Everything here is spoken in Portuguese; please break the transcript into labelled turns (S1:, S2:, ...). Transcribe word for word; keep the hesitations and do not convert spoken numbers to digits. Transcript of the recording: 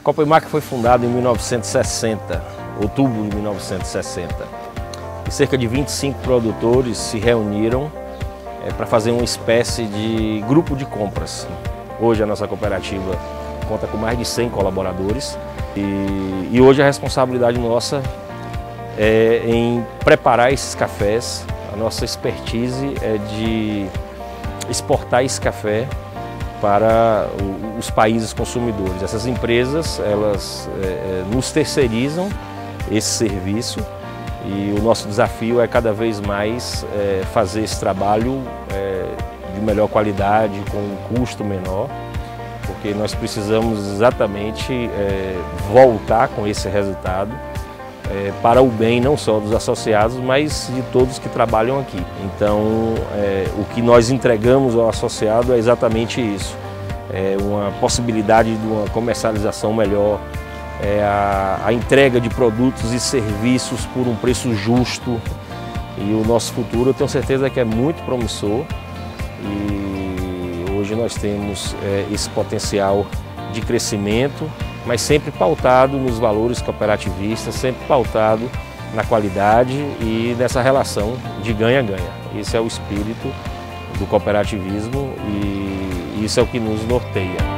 S1: Copemac foi fundada em mil novecentos e sessenta, outubro de mil novecentos e sessenta. E cerca de vinte e cinco produtores se reuniram é, para fazer uma espécie de grupo de compras. Hoje a nossa cooperativa conta com mais de cem colaboradores e, e hoje a responsabilidade nossa é em preparar esses cafés. A nossa expertise é de exportar esse café para os países consumidores. Essas empresas, elas é, nos terceirizam esse serviço e o nosso desafio é cada vez mais é, fazer esse trabalho é, de melhor qualidade, com um custo menor, porque nós precisamos exatamente é, voltar com esse resultado é, para o bem não só dos associados, mas de todos que trabalham aqui. Então, é, o que nós entregamos ao associado é exatamente isso. É uma possibilidade de uma comercialização melhor, é a, a entrega de produtos e serviços por um preço justo. E o nosso futuro, eu tenho certeza que é muito promissor. E hoje nós temos é, esse potencial de crescimento, mas sempre pautado nos valores cooperativistas, sempre pautado na qualidade e nessa relação de ganha-ganha. Esse é o espírito do cooperativismo e isso é o que nos norteia.